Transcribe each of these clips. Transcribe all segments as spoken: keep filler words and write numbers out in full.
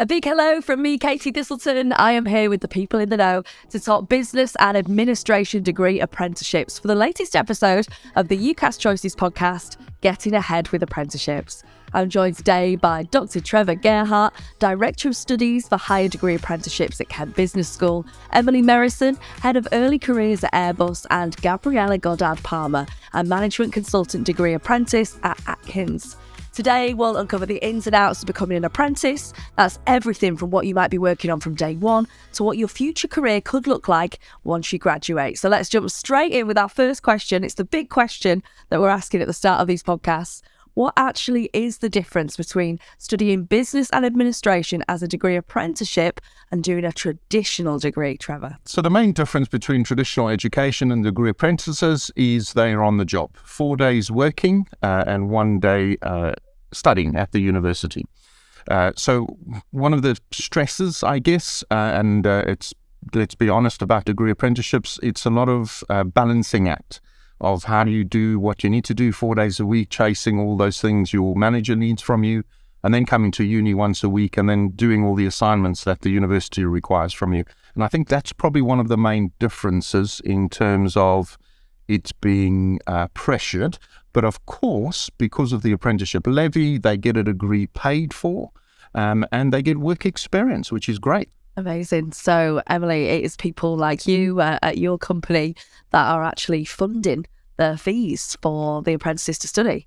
A big hello from me, Katie Thistleton. I am here with the people in the know to talk business and administration degree apprenticeships for the latest episode of the UCAS Choices podcast, Getting Ahead with Apprenticeships. I'm joined today by Doctor Trevor Gerhardt, Director of Studies for Higher Degree Apprenticeships at Kent Business School, Emily Merrison, Head of Early Careers at Airbus, and Gabriella Goddard-Palmer, a Management Consultant Degree Apprentice at Atkins. Today, we'll uncover the ins and outs of becoming an apprentice. That's everything from what you might be working on from day one to what your future career could look like once you graduate. So let's jump straight in with our first question. It's the big question that we're asking at the start of these podcasts. What actually is the difference between studying business and administration as a degree apprenticeship and doing a traditional degree, Trevor? So the main difference between traditional education and degree apprentices is they are on the job. Four days working uh, and one day uh, studying at the university. Uh, so one of the stresses, I guess, uh, and uh, it's let's be honest about degree apprenticeships, it's a lot of uh, balancing act of how do you do what you need to do four days a week, chasing all those things your manager needs from you, and then coming to uni once a week and then doing all the assignments that the university requires from you. And I think that's probably one of the main differences in terms of it being uh, pressured. But of course, because of the apprenticeship levy, they get a degree paid for um, and they get work experience, which is great. Amazing. So, Emily, it is people like you uh, at your company that are actually funding the fees for the apprentices to study.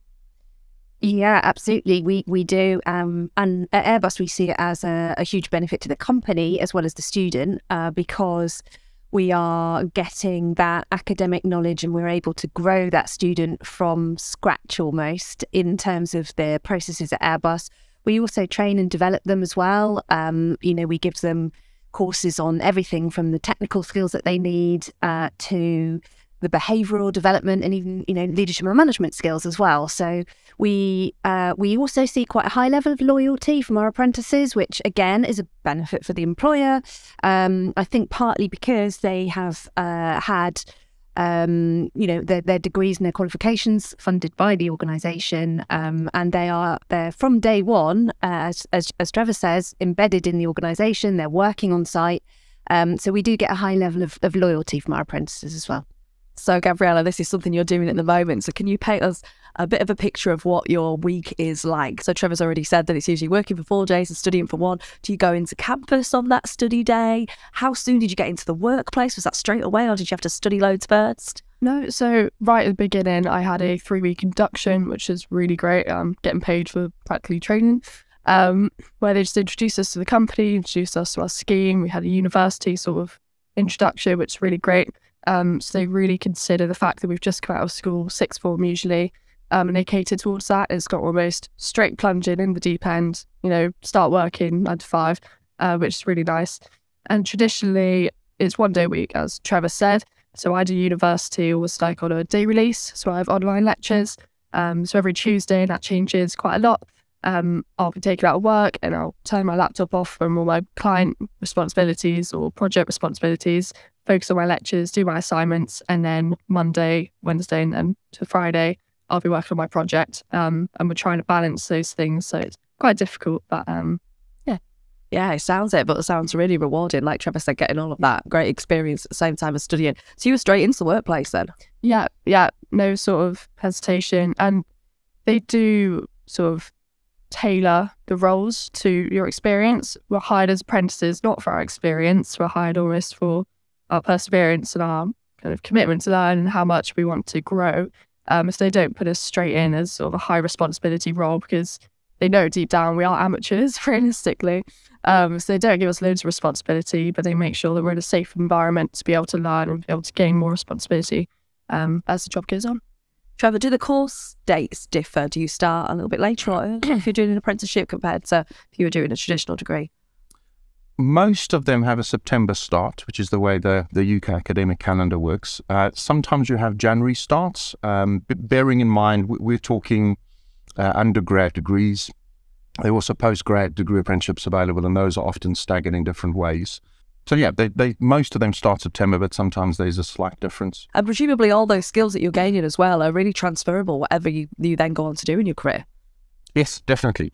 Yeah, absolutely. We we do. Um, and at Airbus, we see it as a, a huge benefit to the company as well as the student uh, because we are getting that academic knowledge and we're able to grow that student from scratch almost in terms of their processes at Airbus. We also train and develop them as well. Um, you know, we give them courses on everything from the technical skills that they need uh, to the behavioural development and even, you know, leadership and management skills as well. So we uh, we also see quite a high level of loyalty from our apprentices, which again is a benefit for the employer. Um, I think partly because they have uh, had Um, you know, their, their degrees and their qualifications funded by the organisation, um, and they are they're from day one, uh, as, as as Trevor says, embedded in the organisation. They're working on site, um, so we do get a high level of, of loyalty from our apprentices as well. So, Gabriella, this is something you're doing at the moment. So, can you paint us a bit of a picture of what your week is like? So, Trevor's already said that it's usually working for four days and studying for one. Do you go into campus on that study day? How soon did you get into the workplace? Was that straight away, or did you have to study loads first? No, so right at the beginning, I had a three-week induction, which is really great. Um, getting paid for practically training, um, where they just introduced us to the company, introduced us to our scheme. We had a university sort of introduction, which is really great. Um, so they really consider the fact that we've just come out of school, sixth form usually, um, and they cater towards that. It's got almost straight plunging in the deep end, you know, start working nine to five, uh, which is really nice. And traditionally, it's one day a week, as Trevor said. So I do university almost like on a day release. So I have online lectures. Um, so every Tuesday, and that changes quite a lot. Um, I'll be taken out of work and I'll turn my laptop off from all my client responsibilities or project responsibilities, focus on my lectures, do my assignments, and then Monday, Wednesday, and then to Friday, I'll be working on my project. Um, and we're trying to balance those things. So it's quite difficult, but um, yeah. Yeah, it sounds it, but it sounds really rewarding. Like Trevor said, getting all of that great experience at the same time as studying. So you were straight into the workplace then? Yeah, yeah, no sort of hesitation. And they do sort of tailor the roles to your experience. We're hired as apprentices, not for our experience. We're hired almost for our perseverance and our kind of commitment to learn and how much we want to grow. Um, so they don't put us straight in as sort of a high responsibility role because they know deep down we are amateurs, realistically. Um, so they don't give us loads of responsibility, but they make sure that we're in a safe environment to be able to learn and be able to gain more responsibility um, as the job goes on. Trevor, do the course dates differ? Do you start a little bit later or earlier if you're doing an apprenticeship compared to if you were doing a traditional degree? Most of them have a September start, which is the way the, the U K academic calendar works. Uh, sometimes you have January starts, um, bearing in mind we're talking uh, undergrad degrees. There are also postgrad degree apprenticeships available, and those are often staggered in different ways. So yeah, they, they most of them start September, but sometimes there's a slight difference. And presumably all those skills that you're gaining as well are really transferable, whatever you, you then go on to do in your career. Yes, definitely.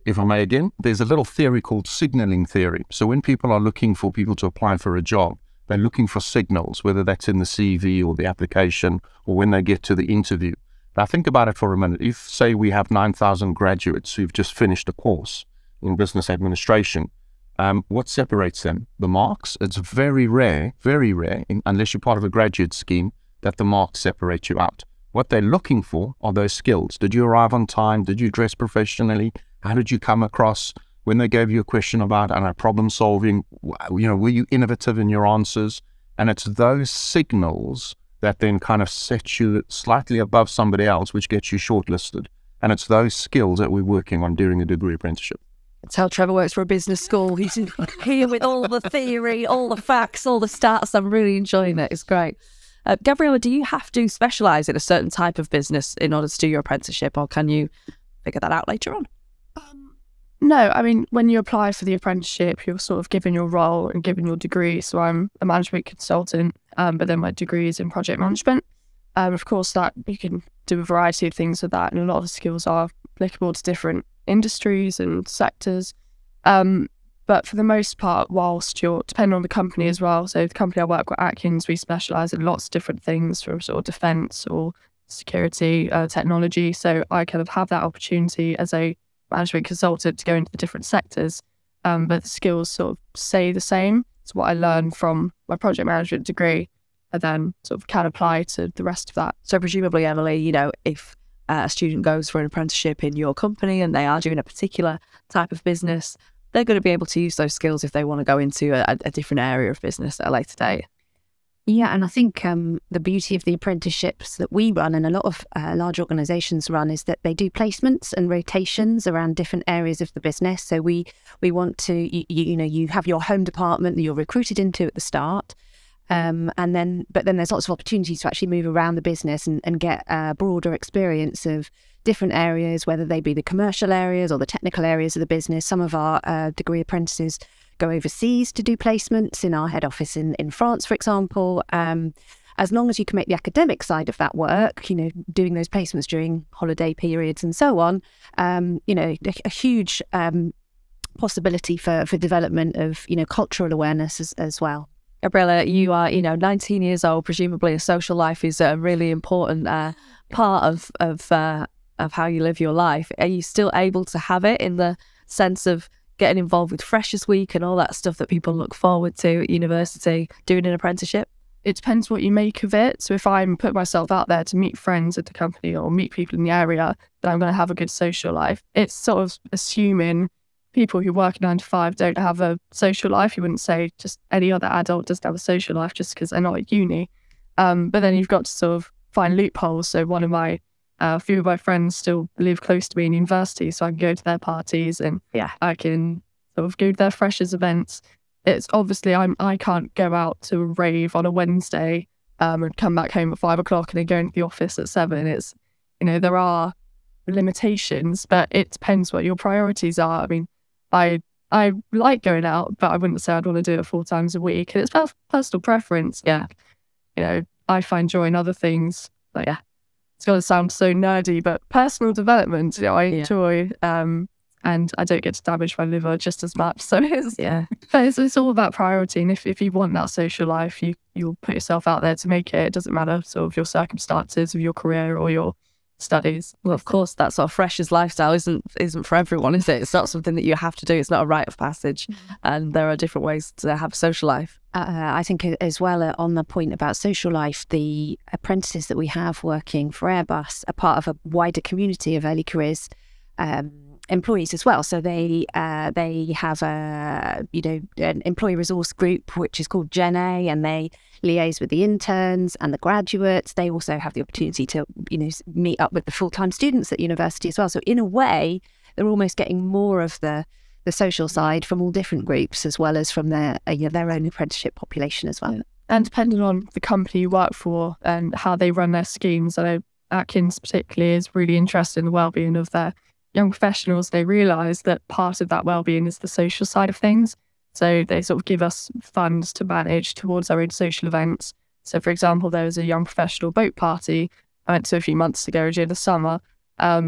if I may again, there's a little theory called signaling theory. So when people are looking for people to apply for a job, they're looking for signals, whether that's in the C V or the application or when they get to the interview. Now think about it for a minute. If, say, we have nine thousand graduates who've just finished a course in business administration, um, what separates them? The marks. It's very rare, very rare, in, unless you're part of a graduate scheme, that the marks separate you out. What they're looking for are those skills. Did you arrive on time? Did you dress professionally? How did you come across when they gave you a question about uh, problem solving? You know, were you innovative in your answers? And it's those signals that then kind of set you slightly above somebody else, which gets you shortlisted. And it's those skills that we're working on during a degree apprenticeship. That's how Trevor works for a business school. He's here with all the theory, all the facts, all the stats. I'm really enjoying it. It's great. Uh, Gabriella, do you have to specialise in a certain type of business in order to do your apprenticeship, or can you figure that out later on? Um, no, I mean, when you apply for the apprenticeship, you're sort of given your role and given your degree. So I'm a management consultant, um, but then my degree is in project management. Um, of course, that you can do a variety of things with that, and a lot of the skills are applicable to different industries and sectors. Um, but for the most part, whilst you're, depending on the company as well, so the company I work with, Atkins, we specialise in lots of different things from sort of defence or security, uh, technology. So I kind of have that opportunity as a management consultant to go into the different sectors, um, but the skills sort of stay the same. It's what I learned from my project management degree, and then sort of can apply to the rest of that. So presumably, Emily, you know, if uh, a student goes for an apprenticeship in your company and they are doing a particular type of business, they're going to be able to use those skills if they want to go into a, a different area of business at a later date. Yeah, and I think um, the beauty of the apprenticeships that we run and a lot of uh, large organisations run is that they do placements and rotations around different areas of the business. So we we want to, you, you know, you have your home department that you're recruited into at the start. Um, and then, but then there's lots of opportunities to actually move around the business and, and get a broader experience of different areas, whether they be the commercial areas or the technical areas of the business. Some of our uh, degree apprentices go overseas to do placements in our head office in, in France, for example. Um, as long as you can make the academic side of that work, you know, doing those placements during holiday periods and so on, um, you know, a, a huge um, possibility for, for development of, you know, cultural awareness as, as well. Gabriella, you are, you know, nineteen years old. Presumably, a social life is a really important uh, part of of uh, of how you live your life. Are you still able to have it in the sense of getting involved with Freshers Week and all that stuff that people look forward to at university, doing an apprenticeship? It depends what you make of it. So if I'm putting myself out there to meet friends at the company or meet people in the area, then I'm going to have a good social life. It's sort of assuming people who work nine to five don't have a social life. You wouldn't say just any other adult doesn't have a social life just because they're not at uni. Um, but then you've got to sort of find loopholes. So one of my, uh, a few of my friends still live close to me in university, so I can go to their parties and yeah, I can sort of go to their freshers events. It's obviously I'm I can't go out to a rave on a Wednesday um, and come back home at five o'clock and then go into the office at seven. It's, you know, there are limitations, but it depends what your priorities are. I mean, I I like going out, but I wouldn't say I'd want to do it four times a week. And it's per personal preference. Yeah. You know, I find joy in other things. Like, yeah, it's going to sound so nerdy, but personal development, you know, I yeah. enjoy. Um, and I don't get to damage my liver just as much. So it's, yeah. but it's, it's all about priority. And if, if you want that social life, you, you'll put yourself out there to make it. It doesn't matter sort of your circumstances of your career or your studies. Well, of course, that sort of freshers lifestyle isn't isn't for everyone, is it? It's not something that you have to do. It's not a rite of passage, mm-hmm. and there are different ways to have a social life. Uh, I think as well uh, on the point about social life, the apprentices that we have working for Airbus are part of a wider community of early careers um, employees as well. So they uh, they have a you know an employee resource group which is called Gen A, and they liaise with the interns and the graduates. They also have the opportunity to you know meet up with the full-time students at university as well. So in a way, they're almost getting more of the the social side from all different groups as well as from their uh, you know, their own apprenticeship population as well. And depending on the company you work for and how they run their schemes, I know Atkins particularly is really interested in the well-being of their young professionals. They realise that part of that well-being is the social side of things. So they sort of give us funds to manage towards our own social events. So for example, there was a young professional boat party I went to a few months ago during the summer. Um,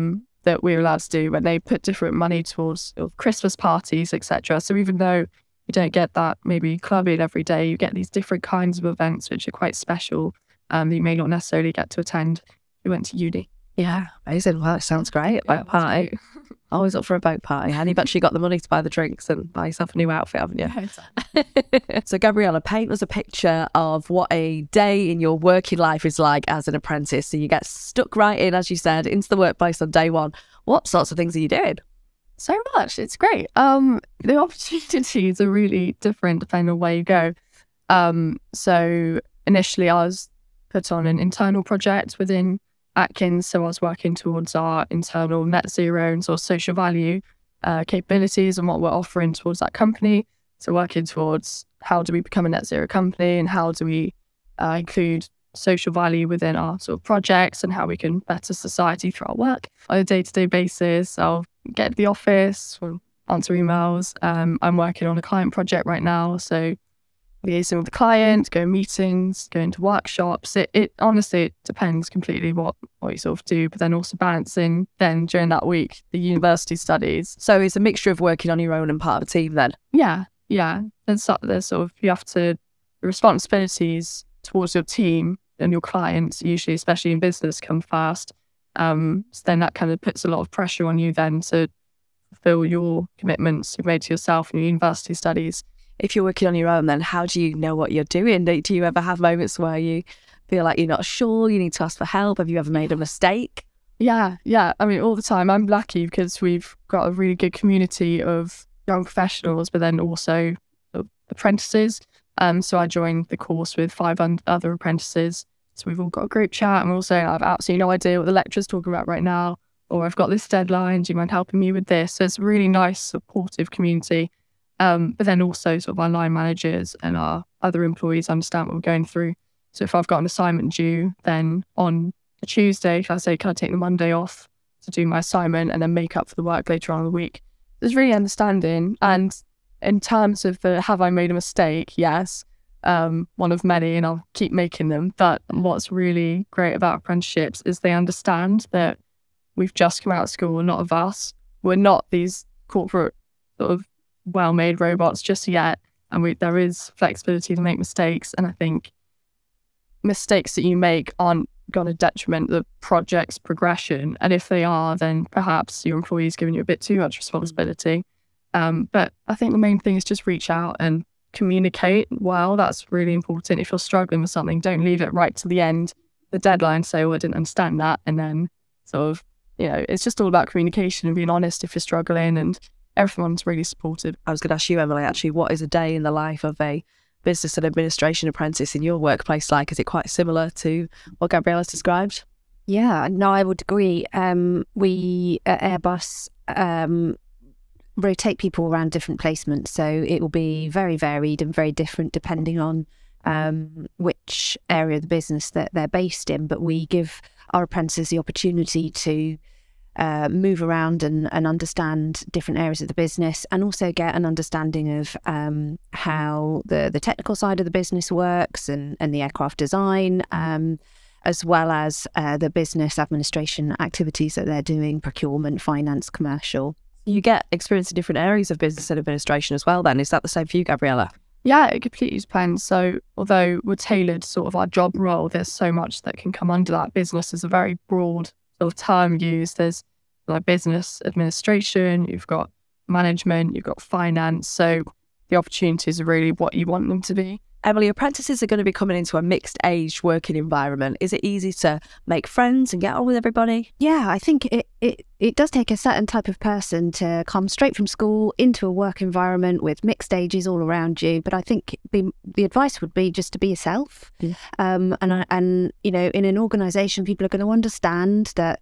that we're allowed to do, when they put different money towards Christmas parties, et cetera. So even though you don't get that maybe clubbing every day, you get these different kinds of events which are quite special, um, that you may not necessarily get to attend if you went to uni. Yeah, amazing. Well, it sounds great. A boat Yeah, party. Always up for a boat party. And you've actually got the money to buy the drinks and buy yourself a new outfit, haven't you? Yeah. So, Gabriella, paint us a picture of what a day in your working life is like as an apprentice. So you get stuck right in, as you said, into the workplace on day one. What sorts of things are you doing? So much. It's great. Um, the opportunities are really different depending on where you go. Um, so initially I was put on an internal project within Atkins. So I was working towards our internal net zero and sort of social value uh, capabilities and what we're offering towards that company. So working towards how do we become a net zero company and how do we uh, include social value within our sort of projects and how we can better society through our work on a day-to-day basis. I'll get to the office, we'll answer emails. Um, I'm working on a client project right now, so liaising with the client, going meetings, going to workshops. It, it honestly it depends completely what, what you sort of do, but then also balancing then during that week the university studies. So it's a mixture of working on your own and part of a team then? Yeah, yeah. There's, so- there's sort of, you have to, the responsibilities towards your team and your clients, usually, especially in business, come first. Um, so then that kind of puts a lot of pressure on you then to fulfill your commitments you've made to yourself in your university studies. If you're working on your own, then how do you know what you're doing? Do do you ever have moments where you feel like you're not sure, you need to ask for help? Have you ever made a mistake? Yeah, yeah. I mean, all the time. I'm lucky because we've got a really good community of young professionals, but then also apprentices. Um, so I joined the course with five other apprentices. So we've all got a group chat and we're all saying, I've absolutely no idea what the lecturer's talking about right now, or I've got this deadline, do you mind helping me with this? So it's a really nice, supportive community. Um, but then also sort of our line managers and our other employees understand what we're going through. So if I've got an assignment due, then on a Tuesday, I say, can I take the Monday off to do my assignment and then make up for the work later on in the week? There's really understanding. And in terms of the have I made a mistake, yes, um, one of many, and I'll keep making them. But what's really great about apprenticeships is they understand that we've just come out of school, a lot of us. We're not these corporate sort of well-made robots just yet, and we, there is flexibility to make mistakes. And I think mistakes that you make aren't going to detriment the project's progression, and if they are, then perhaps your employee's giving you a bit too much responsibility. Um, but I think the main thing is just reach out and communicate well. That's really important. If you're struggling with something, don't leave it right to the end, the deadline, say, oh, I didn't understand that, and then sort of, you know, it's just all about communication and being honest if you're struggling, and everyone's really supportive. I was going to ask you, Emily, actually, what is a day in the life of a business and administration apprentice in your workplace like? Is it quite similar to what Gabriella's described? Yeah, no, I would agree. Um, we at Airbus um, rotate people around different placements, so it will be very varied and very different depending on um, which area of the business that they're based in. But we give our apprentices the opportunity to uh, move around and, and understand different areas of the business, and also get an understanding of um, how the, the technical side of the business works, and, and the aircraft design, um, as well as uh, the business administration activities that they're doing, procurement, finance, commercial. You get experience in different areas of business and administration as well then. Is that the same for you, Gabriella? Yeah, it completely depends. So although we're tailored sort of our job role, there's so much that can come under that. Business is a very broad sort of term used. There's like business administration, you've got management, you've got finance. So the opportunities are really what you want them to be. Emily, apprentices are going to be coming into a mixed age working environment. Is it easy to make friends and get on with everybody? Yeah, I think it, it, it does take a certain type of person to come straight from school into a work environment with mixed ages all around you. But I think the, the advice would be just to be yourself. Yeah. Um, and, and, you know, in an organisation, people are going to understand that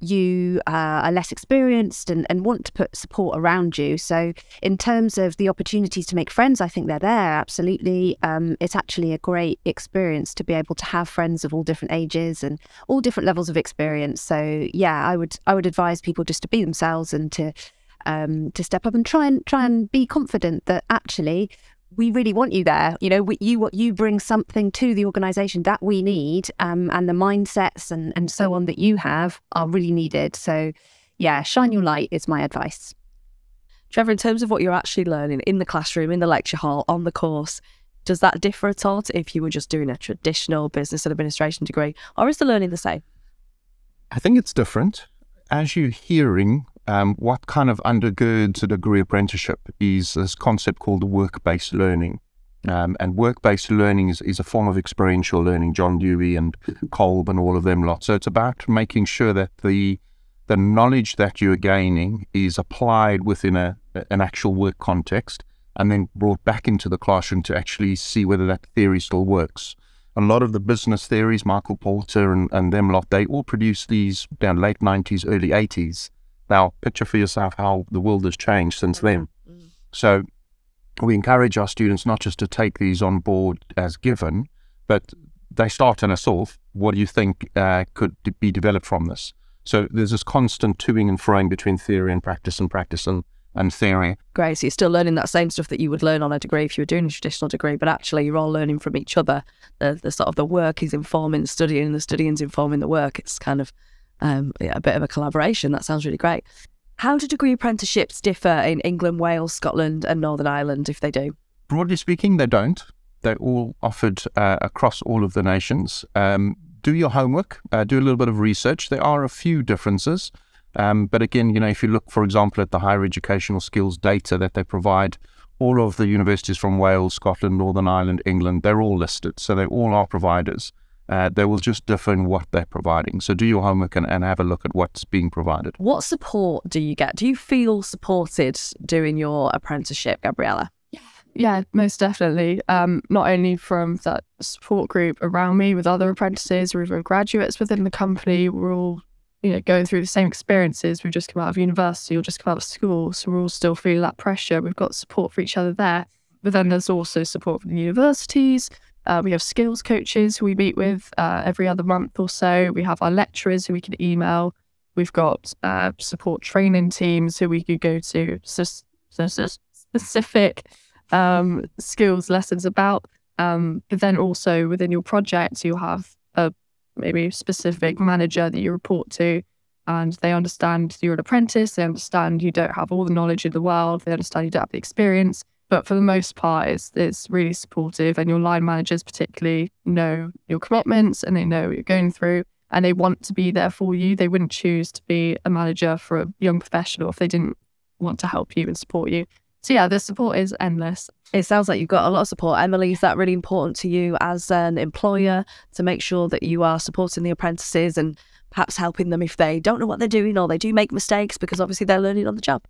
you uh, are less experienced and, and want to put support around you. So in terms of the opportunities to make friends, I think they're there, absolutely. Um, it's actually a great experience to be able to have friends of all different ages and all different levels of experience. So yeah, I would I would advise people just to be themselves and to um, to step up and try and try and be confident that actually we really want you there. You know, we, you what you bring something to the organisation that we need, um, and the mindsets and, and so on that you have are really needed. So, yeah, shine your light is my advice. Trevor, in terms of what you're actually learning in the classroom, in the lecture hall, on the course, does that differ at all to if you were just doing a traditional business and administration degree, or is the learning the same? I think it's different. As you're hearing, um, what kind of undergirds a degree apprenticeship is this concept called work-based learning. Um, and work-based learning is, is a form of experiential learning, John Dewey and Kolb and all of them lot. So it's about making sure that the the knowledge that you're gaining is applied within a an actual work context and then brought back into the classroom to actually see whether that theory still works. A lot of the business theories, Michael Porter and, and them lot, they all produced these down late nineties, early eighties. Now, picture for yourself how the world has changed since then. Mm-hmm. So we encourage our students not just to take these on board as given, but they start in us off. What do you think uh, could be developed from this? So there's this constant toing and froing between theory and practice and practice and, and theory. Great. So you're still learning that same stuff that you would learn on a degree if you were doing a traditional degree, but actually you're all learning from each other. The, the sort of the work is informing the study and the study is informing the work. It's kind of um, yeah, a bit of a collaboration. That sounds really great. How do degree apprenticeships differ in England, Wales, Scotland and Northern Ireland, if they do? Broadly speaking, they don't. They're all offered uh, across all of the nations. Um, do your homework, uh, do a little bit of research. There are a few differences. Um, but again, you know, if you look, for example, at the higher educational skills data that they provide, all of the universities from Wales, Scotland, Northern Ireland, England, they're all listed. So they all are providers. Uh, they will just differ in what they're providing. So do your homework and, and have a look at what's being provided. What support do you get? Do you feel supported doing your apprenticeship, Gabriella? Yeah, most definitely. Um, not only from that support group around me with other apprentices or even graduates within the company, we're all, you know, going through the same experiences. We've just come out of university or just come out of school, so we're all still feeling that pressure. We've got support for each other there. But then there's also support from the universities. Uh, we have skills coaches who we meet with uh, every other month or so. We have our lecturers who we can email. We've got uh, support training teams who we could go to so, so, so specific um, skills lessons about. Um, but then also within your projects, you'll have a maybe specific manager that you report to, and they understand you're an apprentice. They understand you don't have all the knowledge in the world. They understand you don't have the experience. But for the most part, it's, it's really supportive, and your line managers particularly know your commitments and they know what you're going through and they want to be there for you. They wouldn't choose to be a manager for a young professional if they didn't want to help you and support you. So yeah, the support is endless. It sounds like you've got a lot of support. Emily, is that really important to you as an employer to make sure that you are supporting the apprentices and perhaps helping them if they don't know what they're doing or they do make mistakes, because obviously they're learning on the job?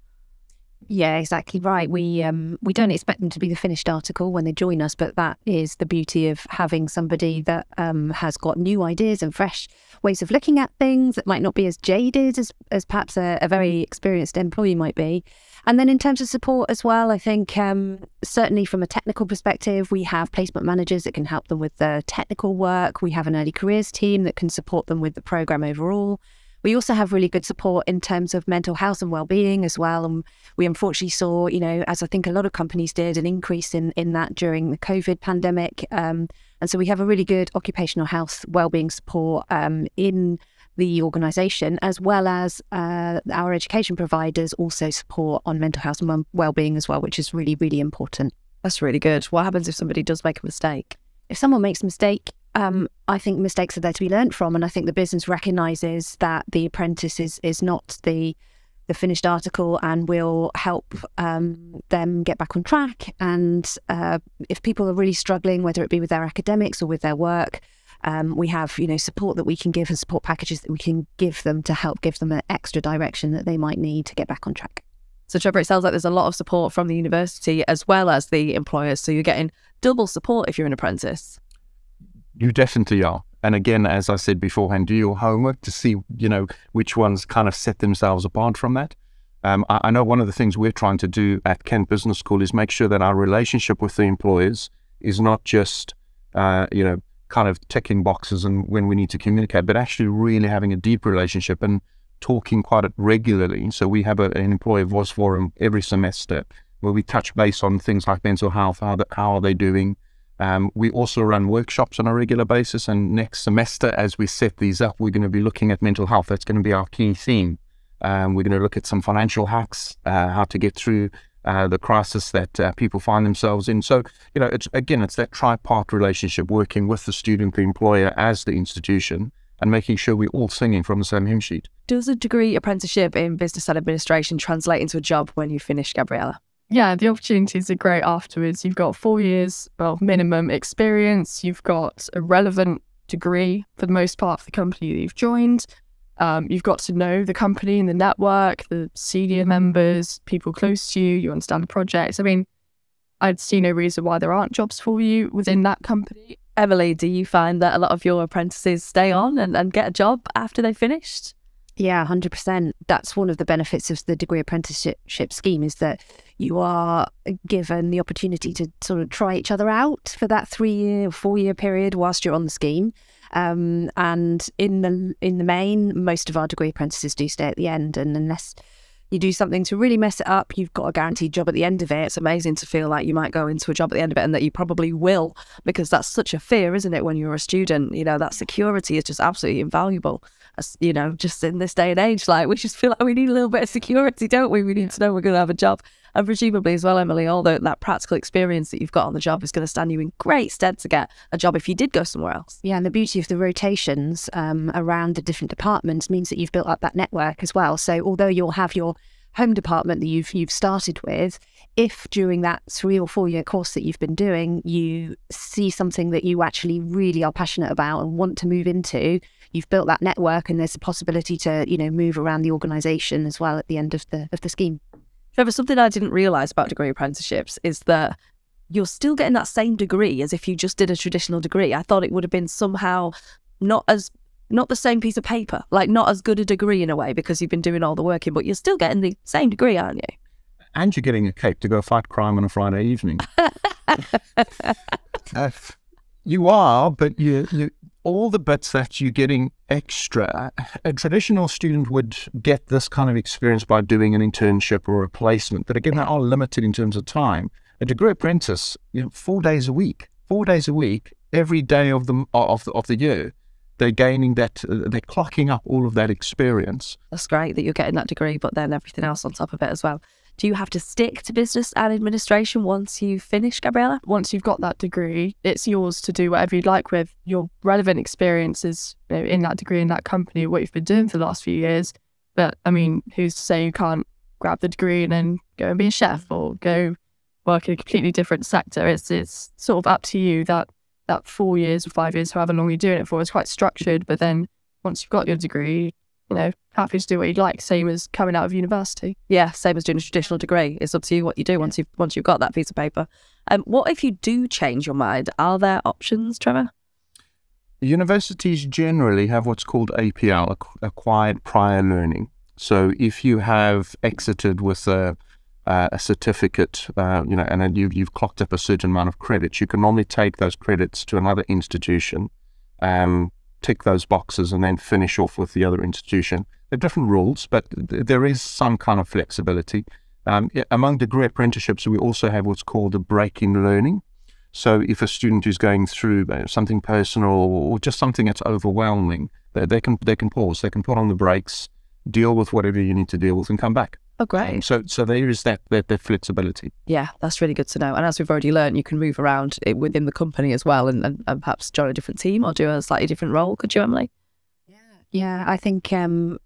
Yeah, exactly right. We um we don't expect them to be the finished article when they join us, but that is the beauty of having somebody that um has got new ideas and fresh ways of looking at things that might not be as jaded as, as perhaps a, a very experienced employee might be. And then in terms of support as well, I think um, certainly from a technical perspective, we have placement managers that can help them with the technical work. We have an early careers team that can support them with the programme overall. We also have really good support in terms of mental health and well-being as well. And we unfortunately saw, you know, as I think a lot of companies did, an increase in, in that during the COVID pandemic. Um, and so we have a really good occupational health well-being support um, in the organisation, as well as uh, our education providers also support on mental health and well-being as well, which is really, really important. That's really good. What happens if somebody does make a mistake? If someone makes a mistake, um, I think mistakes are there to be learnt from, and I think the business recognises that the apprentice is, is not the the finished article and will help um, them get back on track. And uh, if people are really struggling, whether it be with their academics or with their work, Um, we have, you know, support that we can give and support packages that we can give them to help give them an extra direction that they might need to get back on track. So Trevor, it sounds like there's a lot of support from the university as well as the employers. So you're getting double support if you're an apprentice. You definitely are. And again, as I said beforehand, do your homework to see, you know, which ones kind of set themselves apart from that. Um, I, I know one of the things we're trying to do at Kent Business School is make sure that our relationship with the employers is not just, uh, you know, kind of ticking boxes and when we need to communicate, but actually really having a deep relationship and talking quite regularly. So we have a, an employee voice forum every semester where we touch base on things like mental health, how, the, how are they doing. Um, we also run workshops on a regular basis, and next semester as we set these up, we're going to be looking at mental health. That's going to be our key theme. Um, we're going to look at some financial hacks, uh, how to get through uh, the crisis that uh, people find themselves in. So, you know, it's, again, it's that tripart relationship, working with the student, the employer as the institution, and making sure we're all singing from the same hymn sheet. Does a degree apprenticeship in business and administration translate into a job when you finish, Gabriella? Yeah, the opportunities are great afterwards. You've got four years of minimum experience. You've got a relevant degree for the most part for the company that you've joined. Um, you've got to know the company and the network, the senior members, people close to you. You understand the projects. I mean, I'd see no reason why there aren't jobs for you within that company. Emily, do you find that a lot of your apprentices stay on and, and get a job after they've finished? Yeah, one hundred percent. That's one of the benefits of the degree apprenticeship scheme, is that you are given the opportunity to sort of try each other out for that three-year or four-year period whilst you're on the scheme. Um, and in the in the main, most of our degree apprentices do stay at the end. And unless you do something to really mess it up, you've got a guaranteed job at the end of it. It's amazing to feel like you might go into a job at the end of it and that you probably will, because that's such a fear, isn't it, when you're a student? You know, that security is just absolutely invaluable. As, you know, just in this day and age, like, we just feel like we need a little bit of security, don't we? We need to know we're going to have a job. And presumably as well, Emily, all the, that practical experience that you've got on the job is going to stand you in great stead to get a job if you did go somewhere else. Yeah, and the beauty of the rotations um, around the different departments means that you've built up that network as well. So although you'll have your home department that you've you've started with, if during that three or four year course that you've been doing, you see something that you actually really are passionate about and want to move into, you've built that network, and there's a possibility to, you know, move around the organisation as well at the end of the of the scheme. Trevor, something I didn't realise about degree apprenticeships is that you're still getting that same degree as if you just did a traditional degree. I thought it would have been somehow not as not the same piece of paper, like not as good a degree in a way, because you've been doing all the working, but you're still getting the same degree, aren't you? And you're getting a cape to go fight crime on a Friday evening. uh, you are, but you, you all the bits that you're getting extra. A traditional student would get this kind of experience by doing an internship or a placement, but again, they are limited in terms of time. A degree apprentice, you know, four days a week, four days a week, every day of the of the, of the year. They're gaining that, uh, they're clocking up all of that experience. That's great that you're getting that degree, but then everything else on top of it as well. Do you have to stick to business and administration once you finish, Gabriella? Once you've got that degree, it's yours to do whatever you'd like with. Your relevant experiences, you know, in that degree, in that company, what you've been doing for the last few years. But, I mean, who's to say you can't grab the degree and then go and be a chef or go work in a completely different sector? It's, it's sort of up to you. That that four years or five years, however long you're doing it for, is quite structured. But then once you've got your degree, you know, happy to do what you'd like, same as coming out of university. Yeah, same as doing a traditional degree. It's up to you what you do once you've, once you've got that piece of paper. Um, what if you do change your mind? Are there options, Trevor? Universities generally have what's called A P L, Acquired Prior Learning. So if you have exited with a Uh, a certificate, uh, you know, and then you've, you've clocked up a certain amount of credits, you can normally take those credits to another institution, um, tick those boxes, and then finish off with the other institution. There are different rules, but th there is some kind of flexibility. Um, among degree apprenticeships, we also have what's called a break in learning. So if a student is going through something personal or just something that's overwhelming, they, they can they can pause, they can put on the brakes, deal with whatever you need to deal with, and come back. Oh, great. Um, so so there is that, that, that flexibility. Yeah, that's really good to know. And as we've already learned, you can move around it within the company as well, and, and, and perhaps join a different team or do a slightly different role. Could you, Emily? Yeah, yeah. I think um,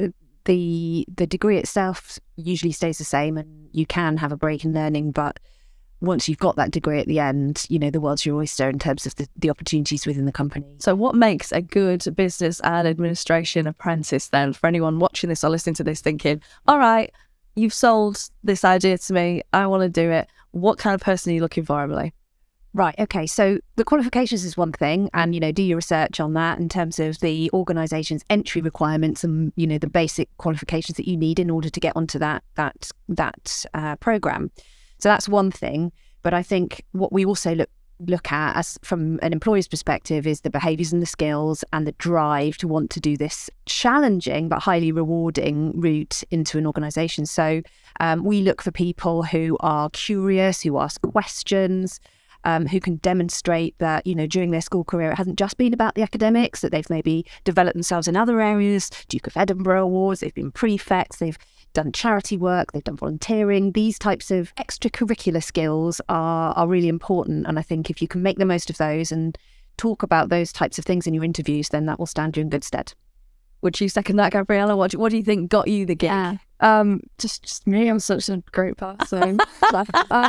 the the degree itself usually stays the same, and you can have a break in learning, but once you've got that degree at the end, you know, the world's your oyster in terms of the, the opportunities within the company. So what makes a good business and administration apprentice then, for anyone watching this or listening to this thinking, all right, you've sold this idea to me, I want to do it. What kind of person are you looking for, Emily? Right, okay, so the qualifications is one thing, and, you know, do your research on that in terms of the organisation's entry requirements and, you know, the basic qualifications that you need in order to get onto that, that, that uh, programme. So that's one thing, but I think what we also look look at as from an employer's perspective is the behaviours and the skills and the drive to want to do this challenging but highly rewarding route into an organisation. So um, we look for people who are curious, who ask questions, um, who can demonstrate that, you know, during their school career, it hasn't just been about the academics, that they've maybe developed themselves in other areas, Duke of Edinburgh Awards, they've been prefects, they've done charity work, they've done volunteering. These types of extracurricular skills are, are really important. And I think if you can make the most of those and talk about those types of things in your interviews, then that will stand you in good stead. Would you second that, Gabriella? What do, what do you think got you the gig? Yeah. Um, just, just me. I'm such a great person. um,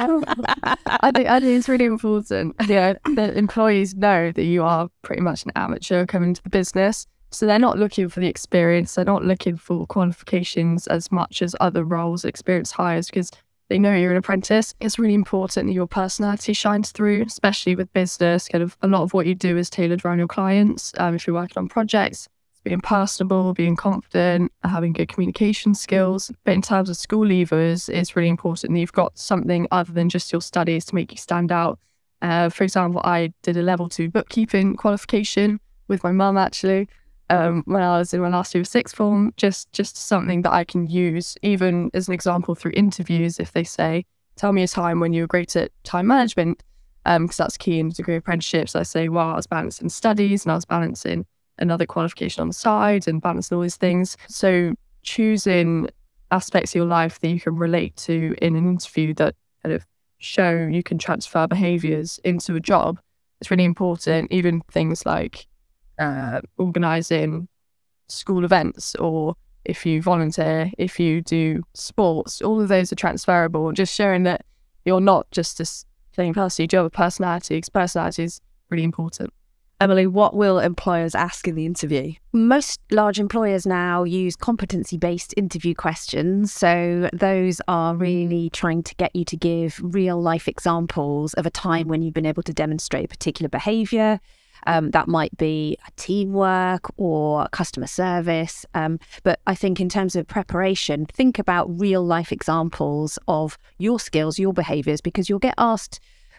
I think I think it's really important. Yeah, that employees know that you are pretty much an amateur coming into the business, so they're not looking for the experience. They're not looking for qualifications as much as other roles, experience hires, because they know you're an apprentice. It's really important that your personality shines through, especially with business. Kind of a lot of what you do is tailored around your clients. Um, if you're working on projects, being personable, being confident, having good communication skills. But in terms of school leavers, it's really important that you've got something other than just your studies to make you stand out. Uh, for example, I did a level two bookkeeping qualification with my mum, actually, um, when I was in my last year of sixth form, just, just something that I can use, even as an example through interviews, if they say, tell me a time when you were great at time management, because um, that's key in degree apprenticeships. I say, well, I was balancing studies and I was balancing another qualification on the side and balancing all these things. So choosing aspects of your life that you can relate to in an interview that kind of show you can transfer behaviours into a job is really important. Even things like uh, organising school events, or if you volunteer, if you do sports, all of those are transferable. Just showing that you're not just a plain person, you do have a personality, because personality is really important. Emily, what will employers ask in the interview? Most large employers now use competency-based interview questions. So those are really trying to get you to give real-life examples of a time when you've been able to demonstrate a particular behaviour. Um, that might be teamwork or customer service. Um, but I think in terms of preparation, think about real-life examples of your skills, your behaviours, because you'll get asked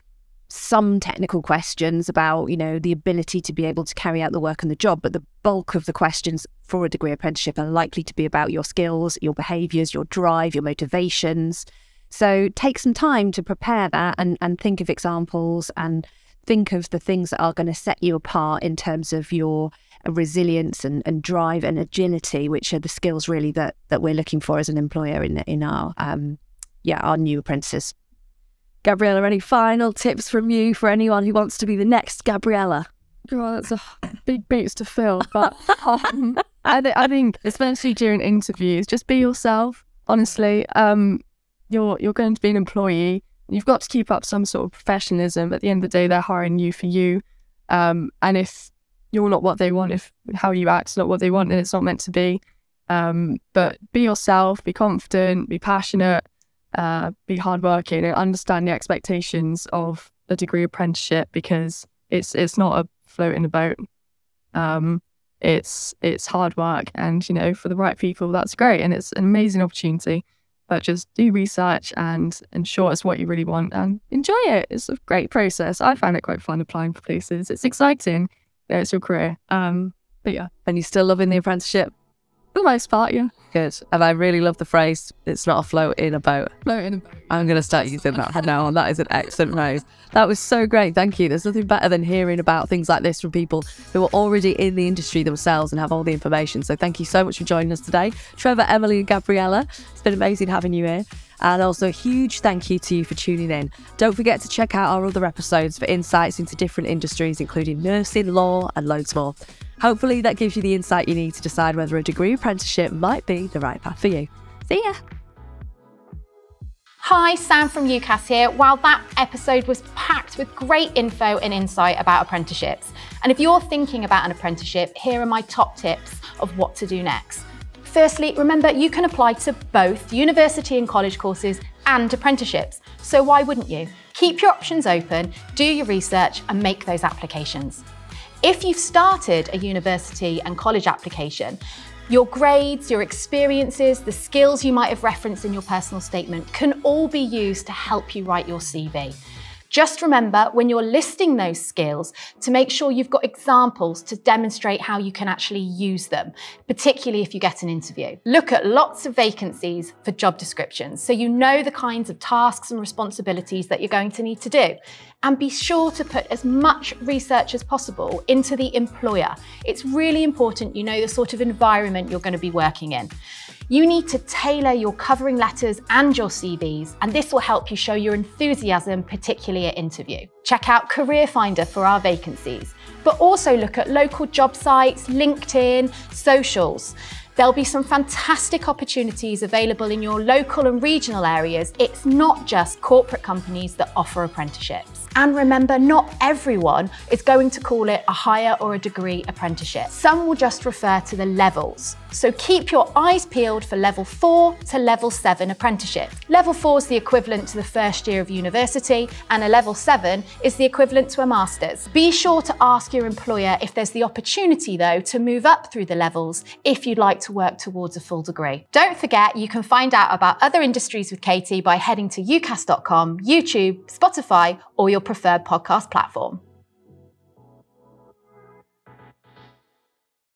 some technical questions about, you know, the ability to be able to carry out the work and the job, but the bulk of the questions for a degree apprenticeship are likely to be about your skills, your behaviours, your drive, your motivations. So take some time to prepare that and, and think of examples and think of the things that are going to set you apart in terms of your resilience and, and drive and agility, which are the skills really that that we're looking for as an employer in in our um yeah our new apprentices. Gabriella, any final tips from you for anyone who wants to be the next Gabriella? God, that's a big boots to fill, but um, I, th I think especially during interviews, just be yourself. Honestly, um, you're you're going to be an employee. You've got to keep up some sort of professionalism. At the end of the day, they're hiring you for you, um, and if you're not what they want, if how you act is not what they want, then it's not meant to be. Um, but be yourself, be confident, be passionate. Uh, be hardworking and understand the expectations of a degree apprenticeship, because it's it's not a float in a boat. Um, it's it's hard work, and you know, for the right people, that's great, and it's an amazing opportunity. But just do research and ensure it's what you really want and enjoy it. It's a great process. I find it quite fun applying for places. It's exciting. You know, it's your career. Um, but yeah, and you're still loving the apprenticeship. For the most part, yeah. Good. And I really love the phrase, it's not a float in a boat. Float in a boat. I'm going to start using that now, and that is an excellent phrase. That was so great. Thank you. There's nothing better than hearing about things like this from people who are already in the industry themselves and have all the information. So thank you so much for joining us today. Trevor, Emily and Gabriella, it's been amazing having you here. And also a huge thank you to you for tuning in. Don't forget to check out our other episodes for insights into different industries, including nursing, law and loads more. Hopefully that gives you the insight you need to decide whether a degree apprenticeship might be the right path for you. See ya! Hi, Sam from UCAS here. While that episode was packed with great info and insight about apprenticeships, and if you're thinking about an apprenticeship, here are my top tips of what to do next. Firstly, remember you can apply to both university and college courses and apprenticeships, so why wouldn't you? Keep your options open, do your research and make those applications. If you've started a university and college application, your grades, your experiences, the skills you might have referenced in your personal statement can all be used to help you write your C V. Just remember when you're listing those skills to make sure you've got examples to demonstrate how you can actually use them, particularly if you get an interview. Look at lots of vacancies for job descriptions so you know the kinds of tasks and responsibilities that you're going to need to do. And be sure to put as much research as possible into the employer. It's really important you know the sort of environment you're going to be working in. You need to tailor your covering letters and your C Vs, and this will help you show your enthusiasm, particularly at interview. Check out Career Finder for our vacancies, but also look at local job sites, LinkedIn, socials. There'll be some fantastic opportunities available in your local and regional areas. It's not just corporate companies that offer apprenticeships. And remember, not everyone is going to call it a higher or a degree apprenticeship. Some will just refer to the levels. So keep your eyes peeled for level four to level seven apprenticeship. Level four is the equivalent to the first year of university, and a level seven is the equivalent to a master's. Be sure to ask your employer if there's the opportunity though to move up through the levels if you'd like to work towards a full degree. Don't forget, you can find out about other industries with Katie by heading to U C A S dot com, YouTube, Spotify, or your preferred podcast platform.